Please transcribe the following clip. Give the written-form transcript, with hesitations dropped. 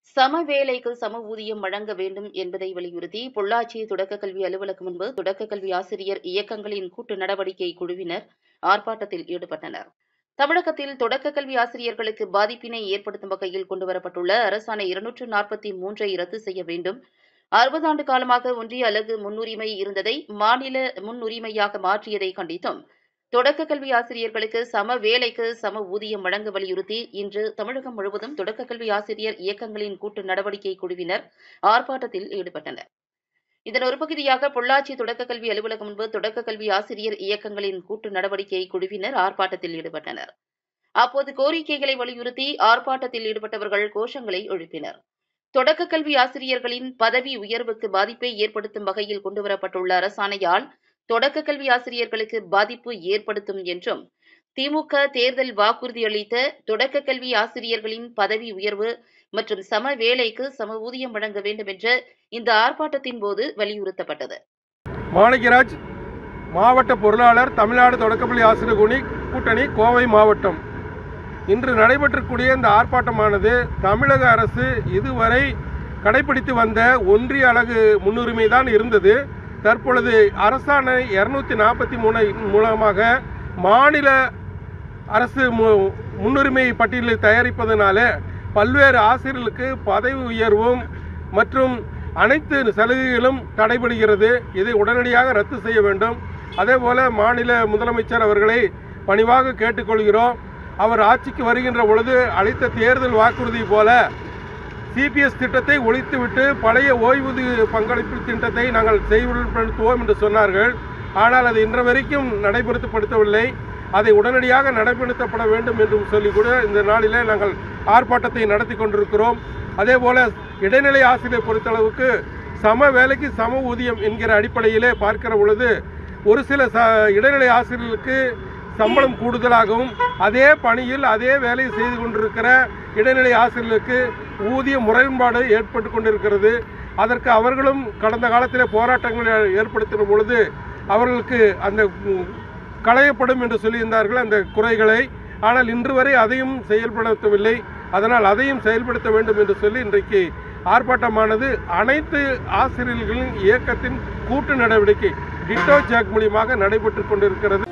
சம வேலைக்கு சம ஊதியம் வழங்க வேண்டும் என்பதை வலியுறுத்தி பொள்ளாச்சி தொடக்கக் கல்வி அலுவலகம் முன்பு தொடக்கக் கல்வி ஆசிரியர் இயக்கங்களின் கூட்டு நடவடிக்கை குழுவினர் ஆர்ப்பாட்டத்தில் ஈடுபட்டனர். தமிழகத்தில் தொடக்கக் கல்வி ஆசிரியர்களுக்கு பாதிப்பினை ஏற்படுத்தும் வகையில் கொண்டுவரப்பட்டுள்ள அரசாணை 243 ரத்து செய்ய வேண்டும். 60 ஆண்டு காலமாக ஒன்றிய அலகு முன்னுரிமை இருந்ததை மாநில முன்னுரிமையாக மாற்றியதை கண்டித்தும் தொடக்கக் கல்வி ஆசிரியர்களுக்கு சம வேலைக்கு சம ஊதியம் வழங்க வலியுறுத்தி இன்று தமிழகம் முழுவதும் தொடக்கக் கல்வி ஆசிரியர் இயக்கங்களின் கூட்டு நடவடிக்கை குழுவினர் ஆர்ப்பாட்டத்தில் ஈடுபட்டனர். இதன் ஒரு பகுதியாக பொள்ளாச்சி தொடக்கக் கல்வி அலுவலகம் முன்பு தொடக்கக் கல்வி ஆசிரியர் இயக்கங்களின் கூட்டு நடவடிக்கை குழுவினர் ஆர்ப்பாட்டத்தில் ஈடுபட்டனர். அப்போது கோரிக்கைகளை வலியுறுத்தி ஆர்ப்பாட்டத்தில் ஈடுபட்டவர்கள் கோஷங்களை எழுப்பினர். தொடக்கக் கல்வி ஆசிரியர்களின் பதவி உயர்வுக்கு பாதிப்பை ஏற்படுத்தும் வகையில் கொண்டுவரப்பட்டுள்ள அரசாணையால் தொடக்கக் கல்வி ஆசிரியர்களுக்கு பாதிப்பு ஏற்படுத்தும் என்றும், திமுக தேர்தல் வாக்குறுதி அளித்த தொடக்கக் கல்வி ஆசிரியர்களின் பதவி உயர்வு மற்றும் சம வேலைக்கு சம ஊதியம் வழங்க வேண்டும் என்ற இந்த ஆர்ப்பாட்டத்தின் போது வலியுறுத்தப்பட்டது. மாணிக்கராஜ், மாவட்ட பொருளாளர், தமிழ்நாடு தொடக்கப்பள்ளி ஆசிரியர் கூட்டணி, கோவை மாவட்டம். இன்று நடைபெற்றக்கூடிய இந்த ஆர்ப்பாட்டமானது தமிழக அரசு இதுவரை கடைபிடித்து வந்த ஒன்றிய அலகு முன்னுரிமை தான் இருந்தது. தற்பொழுது அரசாணை 243 மூலமாக மாநில அரசு முன்னுரிமை பட்டியலில் தயாரிப்பதனால பல்வேறு ஆசிரியர்களுக்கு பதவி உயர்வும் மற்றும் அனைத்து சலுகைகளும் தடைபடுகிறது. இதை உடனடியாக ரத்து செய்ய வேண்டும். அதேபோல மாநில முதலமைச்சர் அவர்களை பணிவாக கேட்டுக்கொள்கிறோம். அவர் ஆட்சிக்கு வருகின்ற பொழுது அளித்த தேர்தல் வாக்குறுதி போல சிபிஎஸ் திட்டத்தை ஒழித்துவிட்டு பழைய ஓய்வூதிய பங்களிப்பு திட்டத்தை நாங்கள் செயல்படுத்துவோம் என்று சொன்னார்கள். ஆனால் அது இன்று வரைக்கும் நடைமுறைப்படுத்தவில்லை. அதை உடனடியாக நடைமுறைப்படுத்தப்பட வேண்டும் என்றும் சொல்லி கூட இந்த நாளிலே நாங்கள் ஆர்ப்பாட்டத்தை நடத்தி கொண்டிருக்கிறோம். அதேபோல இடைநிலை ஆசிரியர் பொறுத்தளவுக்கு சம வேலைக்கு சம ஊதியம் என்கிற அடிப்படையிலே பார்க்கிற பொழுது ஒரு சில இடைநிலை ஆசிரியர்களுக்கு சம்பளம் கூடுதலாகவும் அதே பணியில் அதே வேலையை செய்து கொண்டிருக்கிற இடைநிலை ஆசிரியர்களுக்கு ஊதிய முரண்பாடு ஏற்பட்டு கொண்டிருக்கிறது. அதற்கு அவர்களும் கடந்த காலத்தில் போராட்டங்களை ஏற்படுத்தின பொழுது அவர்களுக்கு அந்த களையப்படும் என்று சொல்லியிருந்தார்கள் அந்த குறைகளை. ஆனால் இன்று வரை அதையும் செயல்படுத்தவில்லை. அதனால் அதையும் செயல்படுத்த வேண்டும் என்று சொல்லி இன்றைக்கு ஆர்ப்பாட்டமானது அனைத்து ஆசிரியர்களின் இயக்கத்தின் கூட்டு நடவடிக்கை டிட்டோ ஜாக் மூலியமாக நடைபெற்று கொண்டிருக்கிறது.